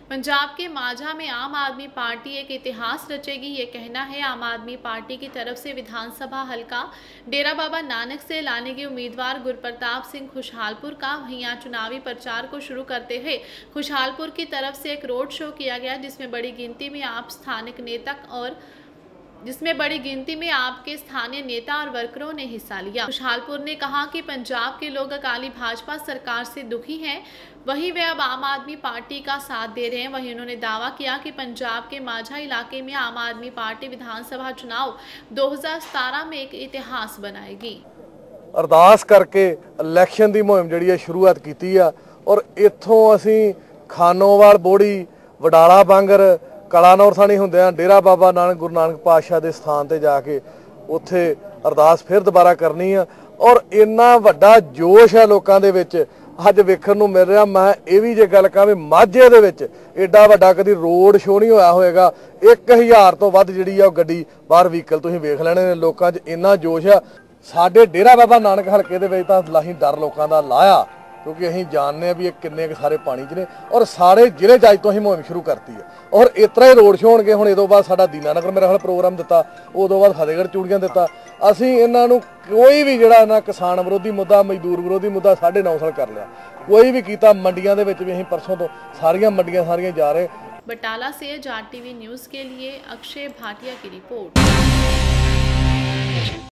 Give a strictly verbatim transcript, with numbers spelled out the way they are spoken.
पंजाब के माझा में आम आदमी पार्टी एक इतिहास रचेगी, ये कहना है आम आदमी पार्टी की तरफ से विधानसभा हल्का डेरा बाबा नानक से लाने के उम्मीदवार गुरप्रताप सिंह खुशहालपुर का। वहीं यहाँ चुनावी प्रचार को शुरू करते हुए खुशहालपुर की तरफ से एक रोड शो किया गया, जिसमें बड़ी गिनती में आप स्थानिक नेता और जिसमें बड़ी गिनती में आपके स्थानीय नेता और वर्करों ने हिस्सा लिया। खुशहालपुर ने कहा कि पंजाब के लोग अकाली भाजपा सरकार से दुखी हैं, वहीं वे अब आम आदमी पार्टी का साथ दे रहे हैं। वहीं उन्होंने दावा किया कि पंजाब के माझा इलाके में आम आदमी पार्टी विधानसभा चुनाव दो हज़ार सतारह में एक इतिहास बनाएगी। अरदास करके इलैक्शन की मुहिम जी शुरुआत की और इत्थों असी खानोवाल बोड़ी वडाला बांगर कलानौर थानी होंदे डेरा बाबा नानक गुरु नानक पातशाह के स्थान पर जाके उत्थे अरदास फिर दोबारा करनी है। और इन्ना वड्डा जोश है लोगों के विच अज वेखण नूं मिल रहा। मैं ये भी जे गल कहां भी माझे दे विच एडा वड्डा कदी रोड शो नहीं होया होएगा। एक हज़ार तो वध जिहड़ी आ गड्डी बाहर व्हीकल तुसीं वेख लैणे ने। लोकां 'च इन्ना जोश है। साडे डेरा बाबा नानक हलके दे विच तां लाही डर लोकां दा लाया, क्योंकि असीं जानने भी किन्ने सारे पानी च ने और सारे जिले अज तो असीं मुहिम शुरू करती है। और इतना ही रोड शो होणगे। हुण इदों बाद साडा दीनानगर मेरे ख्याल प्रोग्राम दिता, उदों बाद फतेहगढ़ चूड़ियां दिता। असीं इन्हां नूं कोई भी जिहड़ा ना किसान विरोधी मुद्दा मजदूर विरोधी मुद्दा साढ़े नौ साल कर लिया, कोई भी कीता। मंडियां दे विच भी असीं परसों तो सारियां मंडियां सारियां जा रहे। बटाला से जाट टीवी न्यूज़ के लिए अक्षय भाटिया की रिपोर्ट।